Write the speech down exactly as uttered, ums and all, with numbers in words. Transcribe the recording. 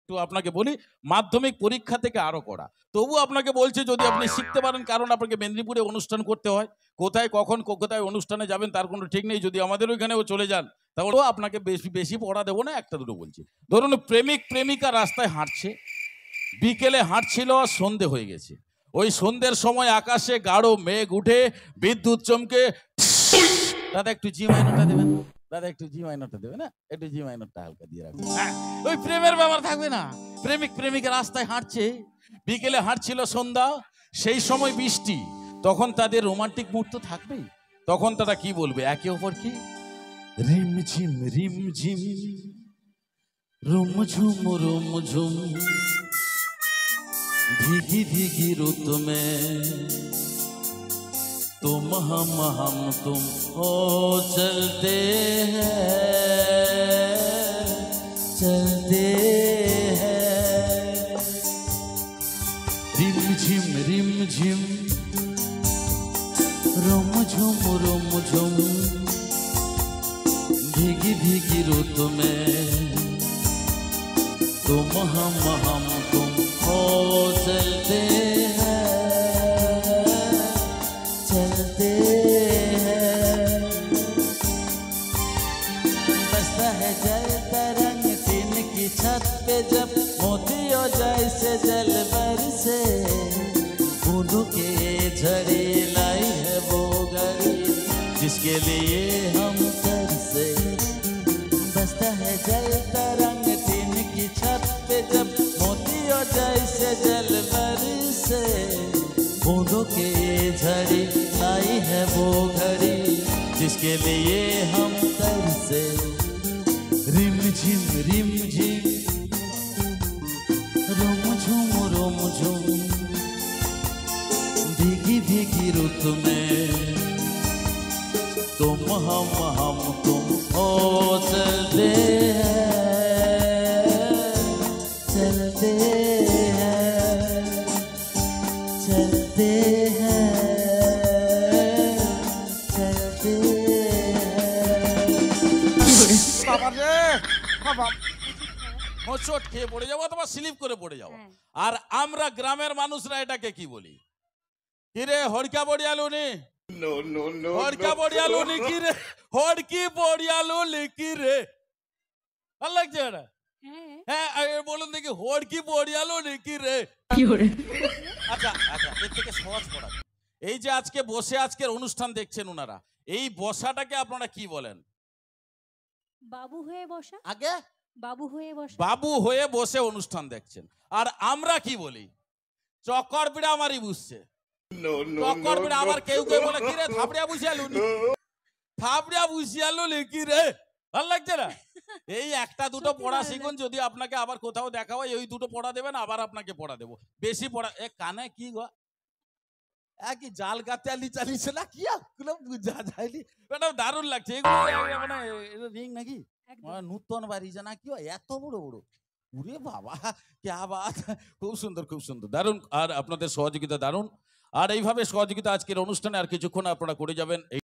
একটু আপনাকে বলি, মাধ্যমিক পরীক্ষা থেকে আরো কড়া। তবু আপনাকে বলছি যদি আপনি শিখতে পারেন, কারণ আপনাকে মেদিনীপুরে অনুষ্ঠান করতে হয়, কোথায় কখন কোথায় অনুষ্ঠানে যাবেন তার কোনো ঠিক নেই। যদি আমাদের ওইখানেও চলে যান তাহলেও আপনাকে বেশি বেশি পড়া দেবো না, একটা দুটো বলছি। ধরুন প্রেমিক প্রেমিকা রাস্তায় হাঁটছে, বিকেলে হাঁটছিল, সন্ধে হয়ে গেছে। ওই সন্ধ্যের সময় আকাশে গাঢ় মেঘ উঠে বিদ্যুৎ চমকে, দাদা একটু জি মাইনরটা দেবেন, দাদা একটু জি মাইনরটা দেবে না, একটু জি মাইনরটা হালকা দিয়ে রাখবেন। ওই প্রেমের ব্যাপার থাকবে না। প্রেমিক প্রেমিকা রাস্তায় হাঁটছে, বিকেলে হাঁটছিল সন্ধ্যা, সেই সময় বৃষ্টি, তখন তাদের রোমান্টিক মুহূর্ত থাকবেই। তখন তারা কি বলবে একে অপর কি, রিমঝিম রিমঝিম रुमझुम रुमझुम भीगी भीगी रुत में तुम हम हम तुम हो चलते हैं चलते हैं रिमझिम रिमझिम रुमझुम रुमझुम भीगी भीगी रुत में तुम हम हम तुम हो चलते हैं चलते हैं बसता है जल तरंग टीन की छत पे जब मोतियों जैसे जल बरसे बूंदों के झड़ी लाई है वो घड़ी जिसके लिए हम तरसे बसता है जल तरंग छत पे जब मोतियों जैसे जल बरसे बूंदों के झड़ी लाई है वो घड़ी जिसके लिए हम तरसे रिमझिम रिमझिम रुमझुम रुमझुम भीगी भीगी रुत में तुम हम हम तुम हो चलते हैं चलते हैं चलते हैं चलते হোঁচট খেয়ে পড়ে যাবো অথবা স্লিপ করে পড়ে যাবো। আর আমরা গ্রামের মানুষরা এটাকে কি বলি, কিরে হড়কা পড়িয়ালুনি, হড়কা পড়িয়ালুনি কিরে, হড়কি পড়িয়ালুনি কিরে, ভালো লাগছে এটা? হ্যাঁ বলুন দেখি, হড়কি পড়িয়ালো নাকি রে? আচ্ছা আচ্ছা, এর থেকে সহজ পড়া। এই যে আজকে বসে আজকের অনুষ্ঠান দেখছেন ওনারা, এই বসাটাকে আপনারা কি বলেন? বাবু হয়ে বসা। আগে বাবু হয়ে বসা, বাবু হয়ে বসে অনুষ্ঠান দেখছেন। আর আমরা কি বলি, চক্কর পিড়া আমারই বুঝছে, চক্কর পিড়া। আবার কেউ কেউ বলে কি রে থাপড়িয়া বুঝিয়ালু, থাপড়িয়া বুঝিয়ালু নাকি রে, ভালো লাগছে না? এই একটা দুটো পড়া শিখুন, যদি আপনাকে আবার কোথাও দেখা হয় ওই দুটো পড়া দেবেন, আবার আপনাকে পড়া দেবো। বেশি পড়া এ কানে কি গো কি জাল গাতে আলি চালিয়েছে না কি বুঝা যায়নি, এটা দারুণ লাগছে। এগুলো মানে রিং নাকি নূতন বাড়ি জানা কি এত বড় বড়, উরে বাবা ক্যা বাত, খুব সুন্দর খুব সুন্দর, দারুণ। আর আপনাদের সহযোগিতা দারুণ। আর এইভাবে সহযোগিতা আজকের অনুষ্ঠানে আর কিছুক্ষণ আপনারা করে যাবেন।